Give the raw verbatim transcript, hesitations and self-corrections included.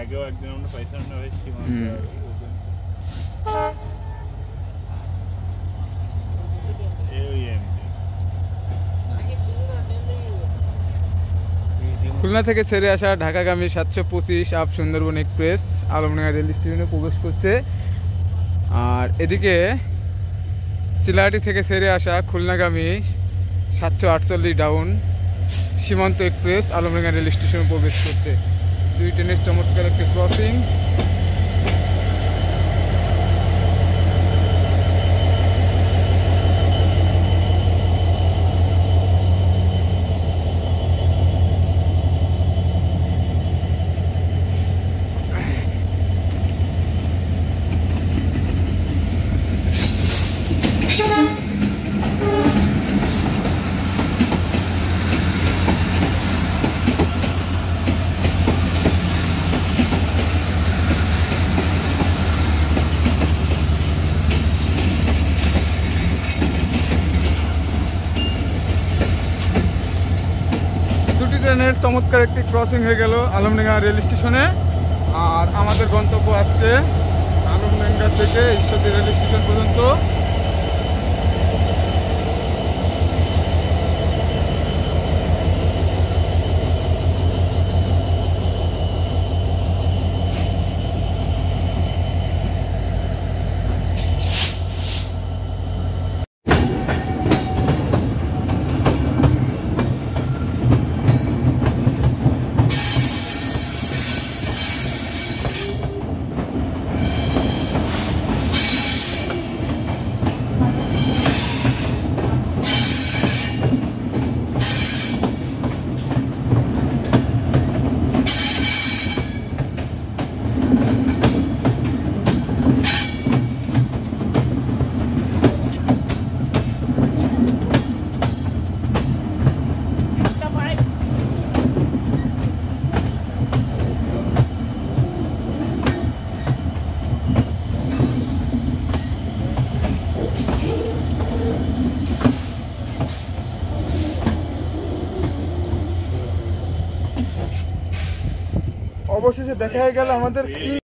আগেও একদিন আমরা পাইছিলাম না ভাই সীমান্ত খুলনা থেকে ছেড়ে আসা ঢাকাগামী সাতশো পঁচিশ up Sundarban express Alamdanga rail স্টেশনে প্রবেশ করছে। আর এদিকে চিলাহাটি থেকে ছেড়ে আসা খুলনাগামী সাতশো আটচল্লিশ ডাউন সীমান্ত এক্সপ্রেস আলমডাঙ্গা রেল স্টেশনে প্রবেশ করছে। দুই ট্রেনের চমৎকার একটি ক্রসিং। ট্রেনের চমৎকার একটি ক্রসিং হয়ে গেল আলমডাঙ্গা রেল স্টেশনে। আর আমাদের গন্তব্য আজকে আলমডাঙ্গা থেকে ঈশ্বরদী রেল স্টেশন পর্যন্ত। অবশেষে দেখা গেল আমাদের